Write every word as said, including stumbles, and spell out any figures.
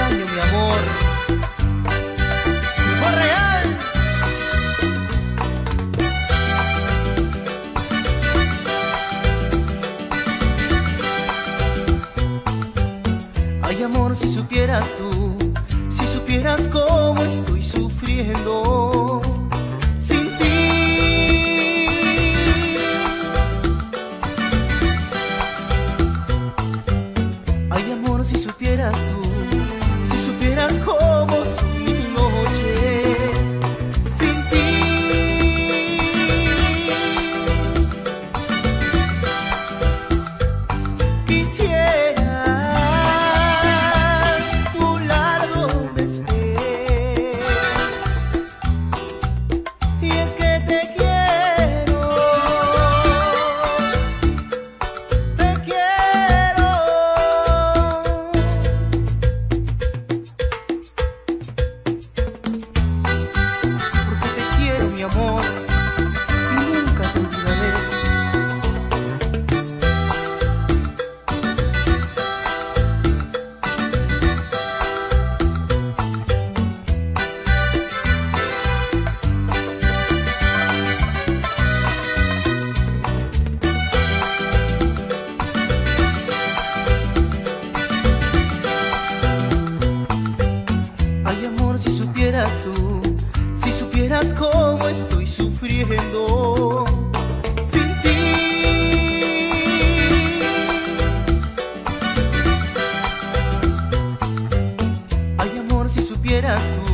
extraño, mi amor. ¡Amor real! Ay, amor, si supieras tú, si supieras cómo estoy sufriendo sin ti. Ay, amor, si supieras tú, si supieras cómo son mis noches sin ti. Quisiera volar donde estés, y es que te quiero, te quiero. Porque te quiero, mi amor, y nunca te olvidaré. Ay, amor, si supieras tú, si supieras cómo estoy sufriendo sin ti. Ay, amor, si supieras tú,